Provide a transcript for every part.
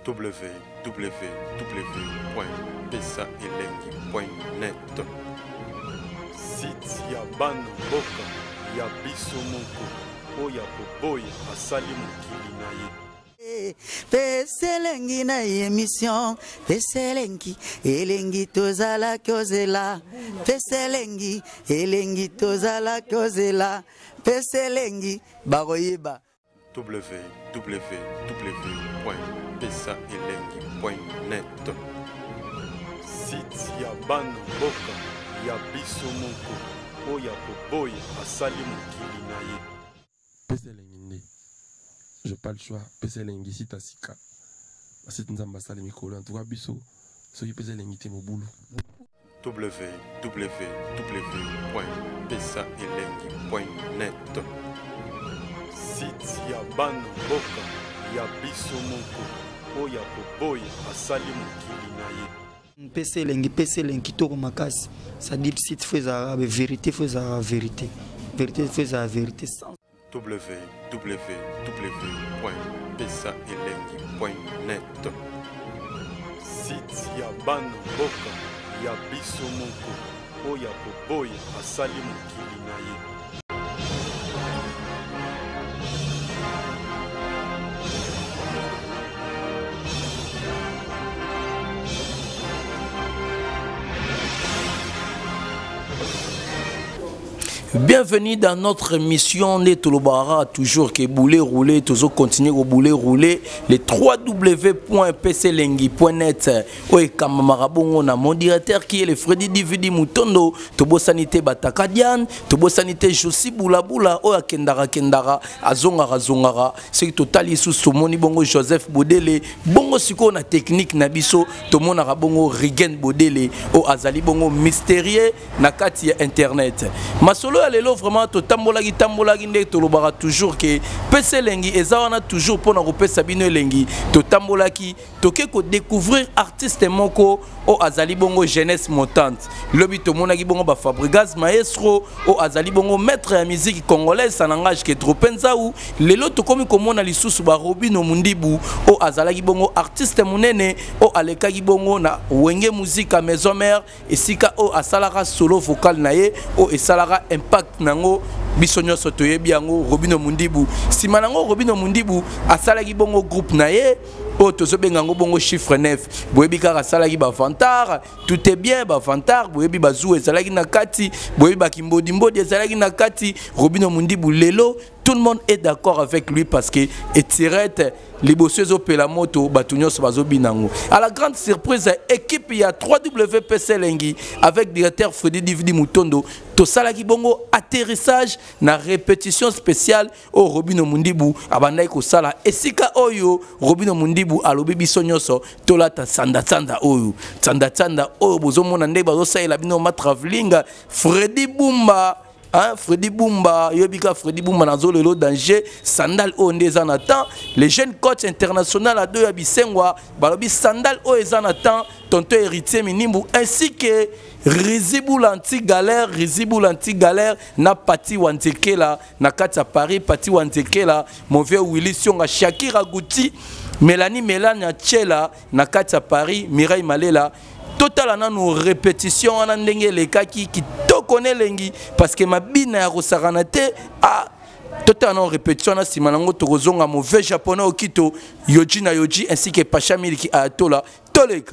www.pesaelengi.net. Site ya bana mboka ya biso moko oya koboya asali mokili na ye. Peselengi na émission, peselengi elengi tozala kozela, peselengi elengi tozala kozela, peselengi baroyeba. www.pesaelengi.net. Site ya bana mboka ya biso moko oya koboya asali mokili na ye. Peselengi, je pas le choix. Peselengi si tasika. C'est une ambassade mikolo. En tout cas, biso, soyez peselengi te mo boulot. www.pesaelengi.net. Site ya bana mboka ya biso moko oya koboya asali mokili na ye. Peselengi toko makasi. Ça dit site faisait vérité, faisait vérité. Vérité faisait vérité sans. www.pesaelengi.net. Site ya bana mboka ya biso moko oya koboya asali mokili na ye. Bienvenue dans notre émission Netolobara, toujours que bouler rouler, toujours continuer au bouler rouler, les www.pclengi.net. Oui, comme Marabongo, on a mon directeur qui est le Freddy Dividi Mutondo, Tobo Sanité Batakadian, Tobo Sanité Josi Boulaboula, Oya Kendara Kendara, Azongara Zongara, c'est total sous Somoni Bongo Joseph Bodele, Bongo Siko na technique Nabiso, Tomo Narabongo Rigen Bodele, O Azali Bongo mystérieux, Nakati Internet. Masolo alelo vraiment to tambolagi nde to lobara toujours que peselengi ezawana toujours pour na kopesa bino elengi to tambolaki to ke ko découvrir artiste moko o azali bongo jeunesse montante lobi to monaki bongo ba Fabregas maestro o azali bongo maître ya musique congolaise ça n'engage que trop penzaou lelo to komi komona lisusu ba Robino Mundibu o azalaki bongo artiste munene o alekaki bongo na wenge musique à maison mère esika o asalaka solo vocal na ye o esalaka impact nango biso nyonso toyebi yango Robino Mundibu sima nango Robino Mundibu asalaki bongo groupe na ye o tozobenga ngo bongo chiffre 9 boyebi kaka asalaki ba Vantar tout est bien ba Vantar boyebi bazou ezalaki na kati boyebi ba Kimbodi Mbodi ezalaki na kati Robino Mundibu lelo tout le monde est d'accord avec lui parce que etirette les bosses au Pelamoto Batunios Bazobinango. À la grande surprise, équipe il y a 3WPClengi avec directeur Freddy Dividi Mutondo. Tosalaki bongo atterrissage na répétition spéciale au Robino Mundibu abandai ko sala esika oyo Robino Mundibu alobi biso nyonso tolata sanda oyo bozomona nde bazosalela bino ma travelling Freddy Bumba. Hein, Freddy Bumba, Yobika Freddy Bumba nazo lelo danger, sandal o ndezanatan, les jeunes coachs internationaux à deux abisengwa, balobi sandal o ezanatan, tonto héritier minimbu, ainsi que Rizibou l'anti-galère, na Pati Wantekela, na Katia Paris, Pati Wantekela, mon vieux Willy Sionga, Shakira Guti, Mélanie Mélania Tchela, na Katia Paris, Mireille Malela. Total ana nos répétitions ana ndenge les kaki qui to connaît lengi parce que ma bina ya rosaranate a total ana répétition na simanango tokozonga mauvais japonais okito Yoji na Yoji ainsi que Pacha Miliki Ayatola toleka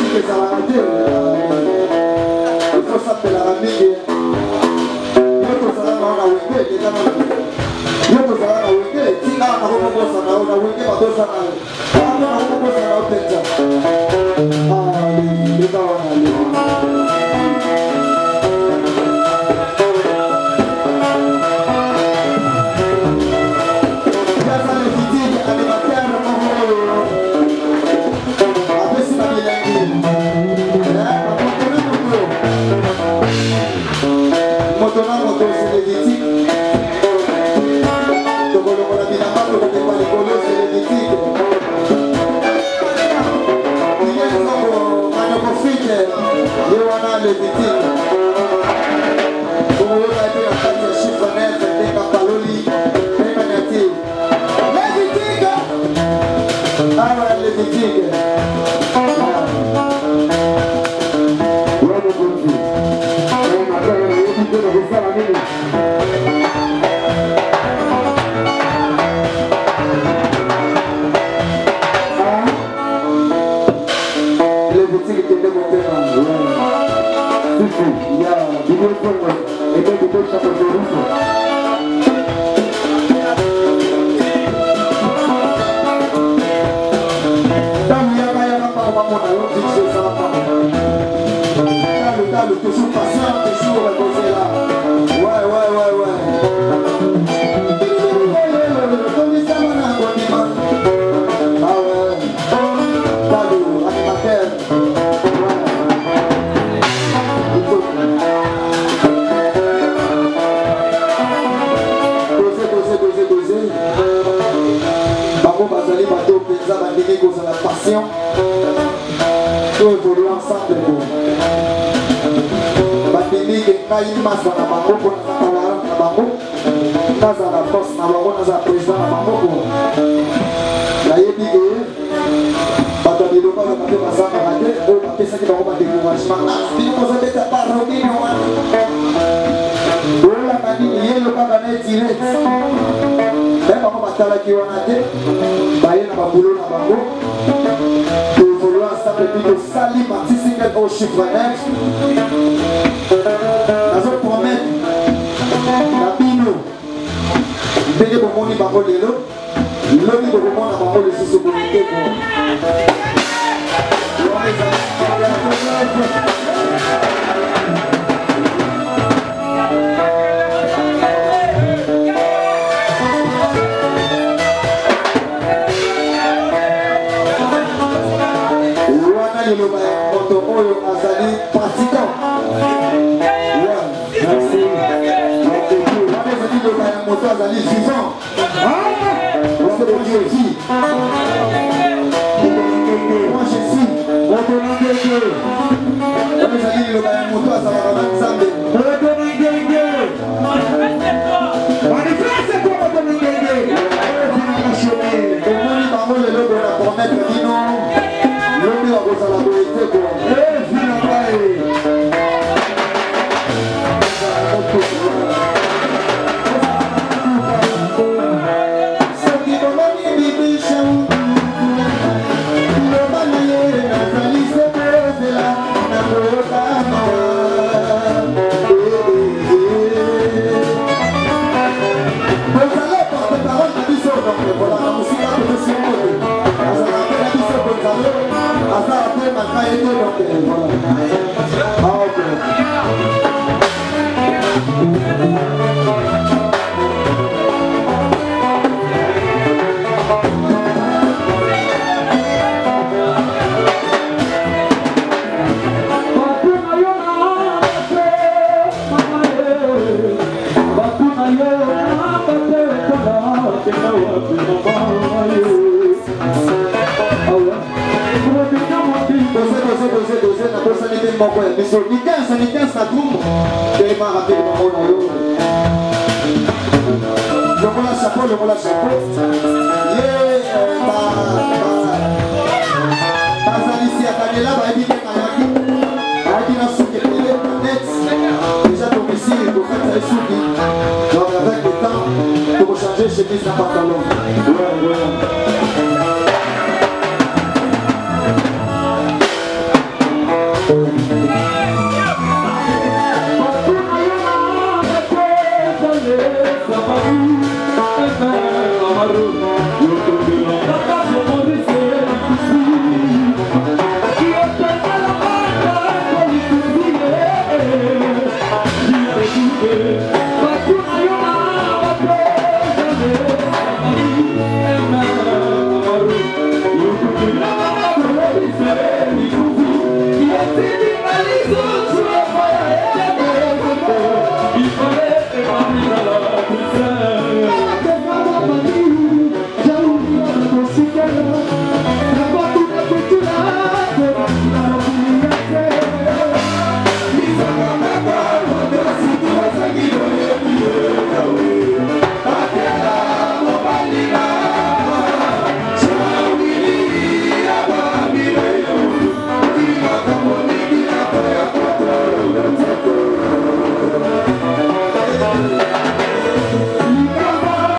que ça va rater. Il faut s'appeler la famille. Il faut savoir qu'on a week-end. Il faut savoir qu'on a week-end. Si on a week-end, on a Thank you.